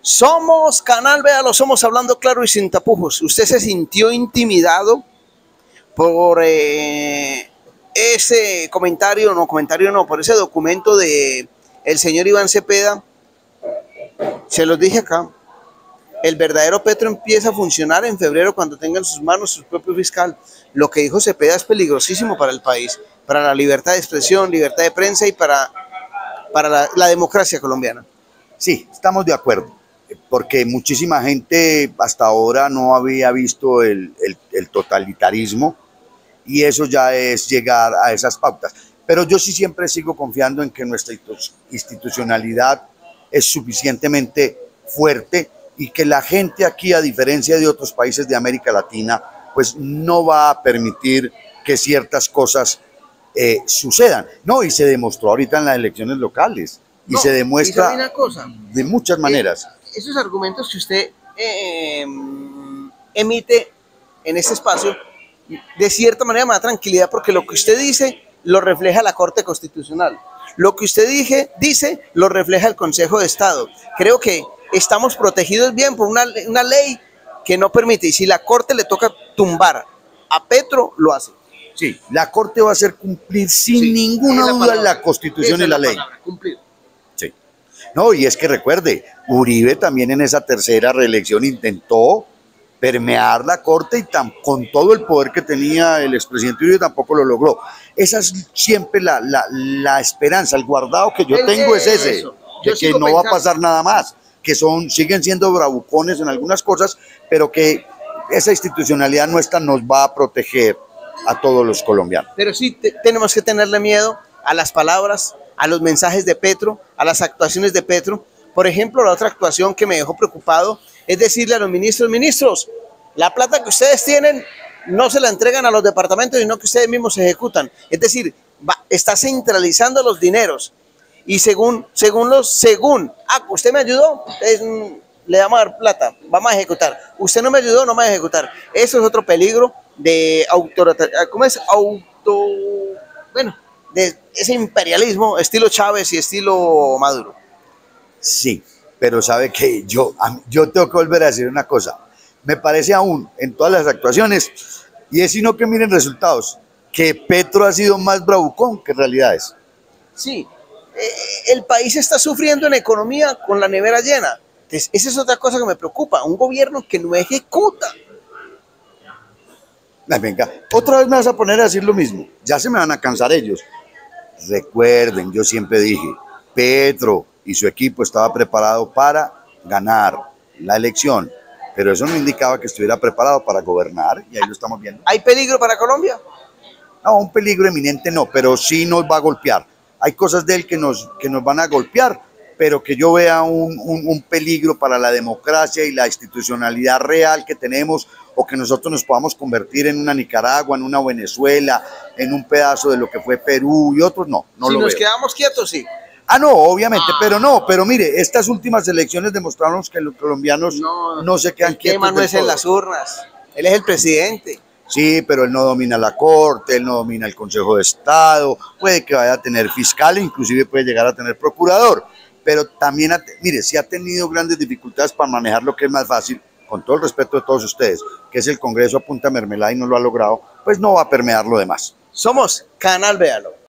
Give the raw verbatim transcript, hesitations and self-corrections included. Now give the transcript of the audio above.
Somos Canal Véalo, somos Hablando Claro y Sin Tapujos. ¿Usted se sintió intimidado por eh, ese comentario, no, comentario no, por ese documento de el señor Iván Cepeda? Se los dije acá. El verdadero Petro empieza a funcionar en febrero cuando tenga en sus manos su propio fiscal. Lo que dijo Cepeda es peligrosísimo para el país, para la libertad de expresión, libertad de prensa y para, para la, la democracia colombiana. Sí, estamos de acuerdo, porque muchísima gente hasta ahora no había visto el, el, el totalitarismo y eso ya es llegar a esas pautas. Pero yo sí siempre sigo confiando en que nuestra institucionalidad es suficientemente fuerte y que la gente aquí, a diferencia de otros países de América Latina, pues no va a permitir que ciertas cosas eh, sucedan. No, y se demostró ahorita en las elecciones locales. Y no, se demuestra una cosa, de muchas maneras. Eh, esos argumentos que usted eh, emite en este espacio, de cierta manera me da tranquilidad porque lo que usted dice lo refleja la Corte Constitucional. Lo que usted dije, dice lo refleja el Consejo de Estado. Creo que estamos protegidos bien por una, una ley que no permite. Y si la Corte le toca tumbar a Petro, lo hace. Sí, la Corte va a hacer cumplir sin sí, ninguna duda palabra, la Constitución y la, la ley. Palabra, cumplir. Sí. No, y es que recuerde, Uribe también en esa tercera reelección intentó permear la Corte y tan, con todo el poder que tenía el expresidente Uribe tampoco lo logró. Esa es siempre la, la, la esperanza, el guardado que yo el, tengo es ese, eso. de yo que no pensando. va a pasar nada más, que son, siguen siendo bravucones en algunas cosas, pero que esa institucionalidad nuestra nos va a proteger a todos los colombianos. Pero sí te, tenemos que tenerle miedo a las palabras, a los mensajes de Petro, a las actuaciones de Petro. Por ejemplo, la otra actuación que me dejó preocupado es decirle a los ministros, ministros, la plata que ustedes tienen no se la entregan a los departamentos, sino que ustedes mismos se ejecutan. Es decir, va, está centralizando los dineros. Y según, según los, según, ah, usted me ayudó, es, le vamos a dar plata, vamos a ejecutar. Usted no me ayudó, no me va a ejecutar. Eso es otro peligro de auto, ¿cómo es? Auto, bueno, de ese imperialismo estilo Chávez y estilo Maduro. Sí, pero sabe que yo, yo tengo que volver a decir una cosa. Me parece aún en todas las actuaciones, y es sino que miren resultados, que Petro ha sido más bravucón que realidades. Sí, eh, el país está sufriendo en economía con la nevera llena. Entonces, esa es otra cosa que me preocupa, un gobierno que no ejecuta. Venga, otra vez me vas a poner a decir lo mismo, ya se me van a cansar ellos. Recuerden, yo siempre dije, Petro y su equipo estaba preparado para ganar la elección, pero eso no indicaba que estuviera preparado para gobernar, y ahí lo estamos viendo. ¿Hay peligro para Colombia? No, un peligro eminente no, pero sí nos va a golpear. Hay cosas de él que nos, que nos van a golpear, pero que yo vea un, un, un peligro para la democracia y la institucionalidad real que tenemos, o que nosotros nos podamos convertir en una Nicaragua, en una Venezuela, en un pedazo de lo que fue Perú y otros, no, no si lo nos veo. quedamos quietos, sí. Ah, no, obviamente, ah. pero no, pero mire, estas últimas elecciones demostraron que los colombianos no, no se quedan el quietos. El tema no es todo. En las urnas, él es el presidente. Sí, pero él no domina la Corte, él no domina el Consejo de Estado, puede que vaya a tener fiscal, inclusive puede llegar a tener procurador, pero también, ha, mire, sí ha tenido grandes dificultades para manejar lo que es más fácil, con todo el respeto de todos ustedes, que es el Congreso a punta mermelada y no lo ha logrado, pues no va a permear lo demás. Somos Canal Véalo.